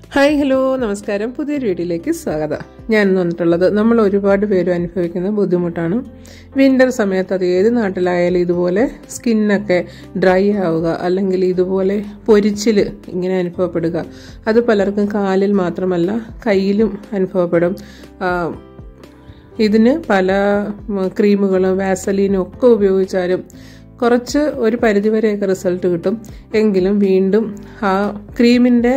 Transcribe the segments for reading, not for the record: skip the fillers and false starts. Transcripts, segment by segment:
Hi hello നമസ്കാരം. പുതിയൊരു വീഡിയോയിലേക്ക് സ്വാഗതം. ഞാൻ വന്നിട്ടുള്ളത് നമ്മൾ ഒരുപാട് പേര് അനുഭവിക്കുന്ന ബുദ്ധിമുട്ടാണ്. വിൻ്റർ സമയത്ത് അത് ഏത് നാട്ടിലായാലും ഇതുപോലെ സ്കിന്നൊക്കെ ഡ്രൈ ആവുക, അല്ലെങ്കിൽ ഇതുപോലെ പൊരിച്ചിൽ ഇങ്ങനെ അനുഭവപ്പെടുക. അത് പലർക്കും കാലിൽ മാത്രമല്ല കയ്യിലും അനുഭവപ്പെടും. ഇതിന് പല ക്രീമുകളും വാസലീനും ഒക്കെ ഉപയോഗിച്ചാലും കുറച്ച് ഒരു പരിധിവരെയൊക്കെ റിസൾട്ട് കിട്ടും. എങ്കിലും വീണ്ടും ആ ക്രീമിൻ്റെ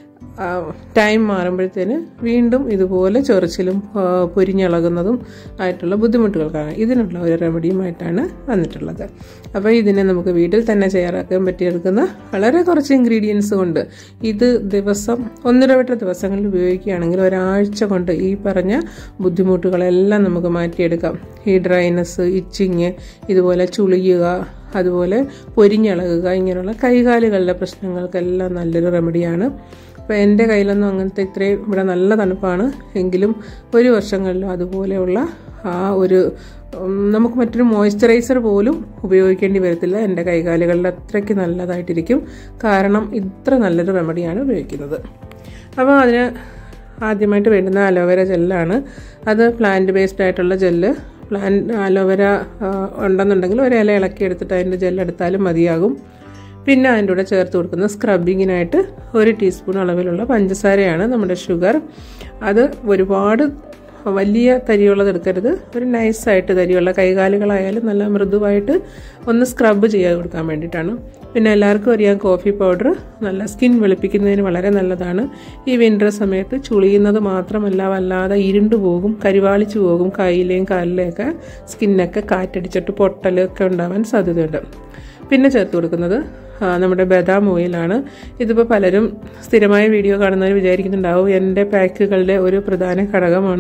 ടൈം മാറുമ്പോഴത്തേന് വീണ്ടും ഇതുപോലെ ചൊറിച്ചിലും പൊരിഞ്ഞിളകുന്നതും ആയിട്ടുള്ള ബുദ്ധിമുട്ടുകൾ കാണാം. ഇതിനുള്ള ഒരു റെമഡിയുമായിട്ടാണ് വന്നിട്ടുള്ളത്. അപ്പോൾ ഇതിനെ നമുക്ക് വീട്ടിൽ തന്നെ തയ്യാറാക്കാൻ പറ്റിയെടുക്കുന്ന വളരെ കുറച്ച് ഇൻഗ്രീഡിയൻസ് കൊണ്ട് ഇത് ദിവസം ഒന്നിടവിട്ട ദിവസങ്ങളിൽ ഉപയോഗിക്കുകയാണെങ്കിൽ ഒരാഴ്ച കൊണ്ട് ഈ പറഞ്ഞ ബുദ്ധിമുട്ടുകളെല്ലാം നമുക്ക് മാറ്റിയെടുക്കാം. ഈ ഡ്രൈനെസ്, ഇച്ചിങ്, ഇതുപോലെ ചുളിയുക, അതുപോലെ പൊരിഞ്ഞിളകുക, ഇങ്ങനെയുള്ള കൈകാലുകളുടെ പ്രശ്നങ്ങൾക്കെല്ലാം നല്ലൊരു റെമഡിയാണ്. അപ്പോൾ എൻ്റെ കയ്യിലൊന്നും അങ്ങനത്തെ ഇത്രയും ഇവിടെ നല്ല തണുപ്പാണ്, എങ്കിലും ഒരു വർഷങ്ങളിലും അതുപോലെയുള്ള ആ ഒരു നമുക്ക് മറ്റൊരു മോയ്സ്ചറൈസർ പോലും ഉപയോഗിക്കേണ്ടി വരത്തില്ല. എൻ്റെ കൈകാലുകളിൽ അത്രയ്ക്ക് നല്ലതായിട്ടിരിക്കും. കാരണം ഇത്ര നല്ലൊരു റെമഡിയാണ് ഉപയോഗിക്കുന്നത്. അപ്പോൾ അതിന് ആദ്യമായിട്ട് വേണ്ടുന്ന അലോവേര ജെല്ലാണ്. അത് പ്ലാന്റ് ബേസ്ഡ് ആയിട്ടുള്ള ജെല്ല്. അലോവേര ഉണ്ടെന്നുണ്ടെങ്കിൽ ഒരു ഇല ഇളക്കി എടുത്തിട്ട് അതിൻ്റെ ജെല്ലെടുത്താലും മതിയാകും. പിന്നെ അതിൻ്റെ കൂടെ ചേർത്ത് കൊടുക്കുന്ന സ്ക്രബിങ്ങിനായിട്ട് 1 ടീസ്പൂൺ അളവിലുള്ള പഞ്ചസാരയാണ്, നമ്മുടെ ഷുഗർ. അത് ഒരുപാട് വലിയ തരിയുള്ളത് എടുക്കരുത്, ഒരു നൈസായിട്ട് തരിയുള്ള കൈകാലുകളായാലും നല്ല മൃദുവായിട്ട് ഒന്ന് സ്ക്രബ് ചെയ്യാൻ കൊടുക്കാൻ വേണ്ടിയിട്ടാണ്. പിന്നെ എല്ലാവർക്കും അറിയാം, കോഫി പൗഡർ നല്ല സ്കിൻ വെളുപ്പിക്കുന്നതിന് വളരെ നല്ലതാണ്. ഈ വിൻ്റർ സമയത്ത് ചുളിയുന്നത് മാത്രമല്ല, വല്ലാതെ ഇരുണ്ടു പോകും, കരിവാളിച്ചു പോകും. കൈയിലെയും കാലിലെയൊക്കെ സ്കിന്നൊക്കെ കാറ്റടിച്ചിട്ട് പൊട്ടലൊക്കെ ഉണ്ടാവാൻ സാധ്യതയുണ്ട്. പിന്നെ ചേർത്ത് കൊടുക്കുന്നത് നമ്മുടെ ബദാം ഓയിലാണ്. ഇതിപ്പോൾ പലരും സ്ഥിരമായ വീഡിയോ കാണുന്നവർ വിചാരിക്കുന്നുണ്ടാവും എൻ്റെ പാക്കുകളുടെ ഒരു പ്രധാന ഘടകമാണ്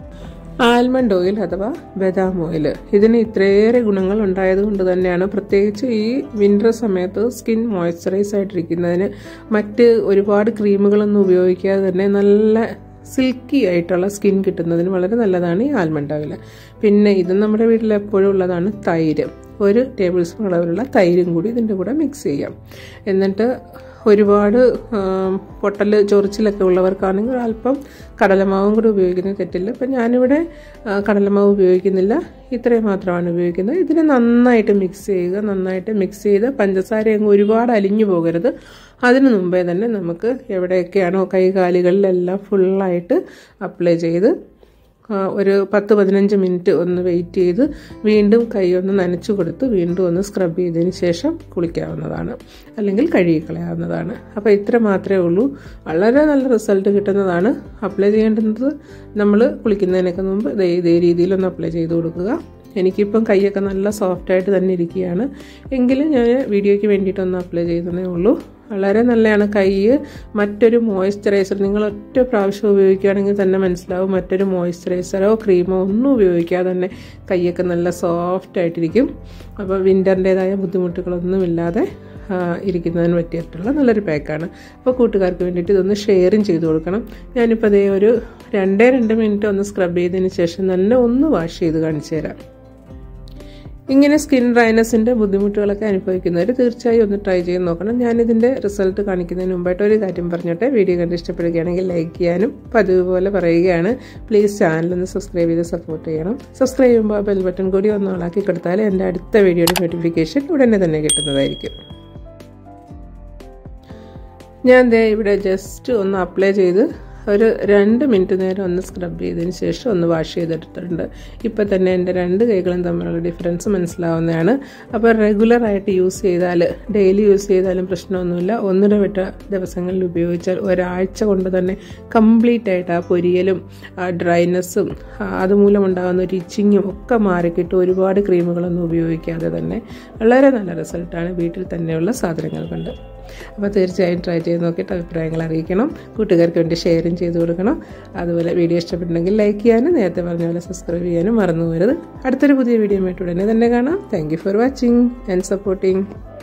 ആൽമണ്ട് ഓയിൽ അഥവാ ബദാം ഓയിൽ. ഇതിന് ഇത്രയേറെ ഗുണങ്ങൾ ഉണ്ടായതുകൊണ്ട് തന്നെയാണ് പ്രത്യേകിച്ച് ഈ വിൻ്റർ സമയത്ത് സ്കിൻ മോയ്സ്ചറൈസ് ആയിട്ടിരിക്കുന്നതിന് മറ്റ് ഒരുപാട് ക്രീമുകളൊന്നും ഉപയോഗിക്കാതെ തന്നെ നല്ല സിൽക്കി ആയിട്ടുള്ള സ്കിൻ കിട്ടുന്നതിന് വളരെ നല്ലതാണ് ഈ ആൽമണ്ട് ഓയിൽ. പിന്നെ ഇത് നമ്മുടെ വീട്ടിൽ എപ്പോഴും ഉള്ളതാണ് തൈര്. 1 ടേബിൾ സ്പൂൺ അളവിലുള്ള തൈരും കൂടി ഇതിൻ്റെ കൂടെ മിക്സ് ചെയ്യാം. എന്നിട്ട് ഒരുപാട് പൊട്ടൽ ചൊറിച്ചിലൊക്കെ ഉള്ളവർക്കാണെങ്കിൽ അല്പം കടലമാവും കൂടി ഉപയോഗിക്കുന്നത് തെറ്റില്ല. അപ്പം ഞാനിവിടെ കടലമാവ് ഉപയോഗിക്കുന്നില്ല, ഇത്രയും മാത്രമാണ് ഉപയോഗിക്കുന്നത്. ഇതിനെ നന്നായിട്ട് മിക്സ് ചെയ്യുക. നന്നായിട്ട് മിക്സ് ചെയ്ത് പഞ്ചസാര അങ്ങ് ഒരുപാട് അലിഞ്ഞു പോകരുത്. അതിനു മുമ്പേ തന്നെ നമുക്ക് എവിടെയൊക്കെയാണോ കൈകാലുകളിലെല്ലാം ഫുള്ളായിട്ട് അപ്ലൈ ചെയ്ത് ഒരു 10-15 മിനിറ്റ് ഒന്ന് വെയിറ്റ് ചെയ്ത് വീണ്ടും കൈ ഒന്ന് നനച്ചു കൊടുത്ത് വീണ്ടും ഒന്ന് സ്ക്രബ് ചെയ്തതിന് ശേഷം കുളിക്കാവുന്നതാണ്, അല്ലെങ്കിൽ കഴുകിക്കളയാവുന്നതാണ്. അപ്പോൾ ഇത്ര മാത്രമേ ഉള്ളൂ. വളരെ നല്ല റിസൾട്ട് കിട്ടുന്നതാണ്. അപ്ലൈ ചെയ്യേണ്ടുന്നത് നമ്മൾ കുളിക്കുന്നതിനൊക്കെ മുമ്പ് ഇതേ രീതിയിലൊന്ന് അപ്ലൈ ചെയ്ത് കൊടുക്കുക. എനിക്കിപ്പം കൈയൊക്കെ നല്ല സോഫ്റ്റായിട്ട് തന്നെ ഇരിക്കുകയാണ്, എങ്കിലും ഞാൻ വീഡിയോയ്ക്ക് വേണ്ടിയിട്ടൊന്ന് അപ്ലൈ ചെയ്തതേ ഉള്ളൂ. വളരെ നല്ലതാണ്. കൈ മറ്റൊരു മോയ്സ്ചറൈസർ നിങ്ങൾ ഒറ്റ പ്രാവശ്യം ഉപയോഗിക്കുകയാണെങ്കിൽ തന്നെ മനസ്സിലാവും, മറ്റൊരു മോയ്സ്ചറൈസറോ ക്രീമോ ഒന്നും ഉപയോഗിക്കാതെ തന്നെ കൈയൊക്കെ നല്ല സോഫ്റ്റ് ആയിട്ടിരിക്കും. അപ്പോൾ വിൻ്ററിൻ്റേതായ ബുദ്ധിമുട്ടുകളൊന്നുമില്ലാതെ ഇരിക്കുന്നതിന് പറ്റിയിട്ടുള്ള നല്ലൊരു പാക്കാണ്. അപ്പോൾ കൂട്ടുകാർക്ക് വേണ്ടിയിട്ട് ഇതൊന്ന് ഷെയറും ചെയ്ത് കൊടുക്കണം. ഞാനിപ്പോൾ അതേ ഒരു 2 മിനിറ്റ് ഒന്ന് സ്ക്രബ് ചെയ്തതിന് ശേഷം തന്നെ ഒന്ന് വാഷ് ചെയ്ത് കാണിച്ചു തരാം. ഇങ്ങനെ സ്കിൻ ഡ്രൈനെസ്സിൻ്റെ ബുദ്ധിമുട്ടുകളൊക്കെ അനുഭവിക്കുന്നവർ തീർച്ചയായും ഒന്ന് ട്രൈ ചെയ്ത് നോക്കണം. ഞാനിതിൻ്റെ റിസൾട്ട് കാണിക്കുന്നതിന് മുമ്പായിട്ട് ഒരു കാര്യം പറഞ്ഞോട്ടെ. വീഡിയോ കണ്ട് ഇഷ്ടപ്പെടുകയാണെങ്കിൽ ലൈക്ക് ചെയ്യാനും പതിവ് പോലെ പറയുകയാണ്. പ്ലീസ് ചാനലൊന്ന് സബ്സ്ക്രൈബ് ചെയ്ത് സപ്പോർട്ട് ചെയ്യണം. സബ്സ്ക്രൈബ് ചെയ്യുമ്പോൾ ബെൽ ബട്ടൺ കൂടി ഒന്ന് ഓണാക്കി കൊടുത്താൽ എൻ്റെ അടുത്ത വീഡിയോയുടെ നോട്ടിഫിക്കേഷൻ ഉടനെ തന്നെ കിട്ടുന്നതായിരിക്കും. ഞാൻ ഇവിടെ ജസ്റ്റ് ഒന്ന് അപ്ലൈ ചെയ്ത് ഒരു 2 മിനിറ്റ് നേരം ഒന്ന് സ്ക്രബ് ചെയ്തതിന് ശേഷം ഒന്ന് വാഷ് ചെയ്തെടുത്തിട്ടുണ്ട്. ഇപ്പോൾ തന്നെ എൻ്റെ 2 കൈകളും തമ്മിലുള്ള ഡിഫറൻസ് മനസ്സിലാവുന്നതാണ്. അപ്പോൾ റെഗുലറായിട്ട് യൂസ് ചെയ്താൽ, ഡെയിലി യൂസ് ചെയ്താലും പ്രശ്നമൊന്നുമില്ല. ഒന്നിടവിട്ട ദിവസങ്ങളിൽ ഉപയോഗിച്ചാൽ ഒരാഴ്ച കൊണ്ട് തന്നെ കംപ്ലീറ്റ് ആയിട്ട് ആ പൊരിയലും ഡ്രൈനെസ്സും അതുമൂലം ഉണ്ടാകുന്ന ഒരു ഇച്ചിങ്ങും ഒക്കെ മാറിക്കിട്ടും. ഒരുപാട് ക്രീമുകളൊന്നും ഉപയോഗിക്കാതെ തന്നെ വളരെ നല്ല റിസൾട്ടാണ് വീട്ടിൽ തന്നെയുള്ള സാധനങ്ങൾ കൊണ്ട്. അപ്പോൾ തീർച്ചയായും ട്രൈ ചെയ്ത് നോക്കിയിട്ട് അഭിപ്രായങ്ങൾ അറിയിക്കണം. കൂട്ടുകാർക്ക് വേണ്ടി ഷെയറും ചെയ്ത് കൊടുക്കണം. അതുപോലെ വീഡിയോ ഇഷ്ടപ്പെട്ടുണ്ടെങ്കിൽ ലൈക്ക് ചെയ്യാനും നേരത്തെ പറഞ്ഞ പോലെ സബ്സ്ക്രൈബ് ചെയ്യാനും മറന്നു പോകരുത്. അടുത്തൊരു പുതിയ വീഡിയോ ആയിട്ട് ഉടനെ തന്നെ കാണാം. Thank you for watching and supporting.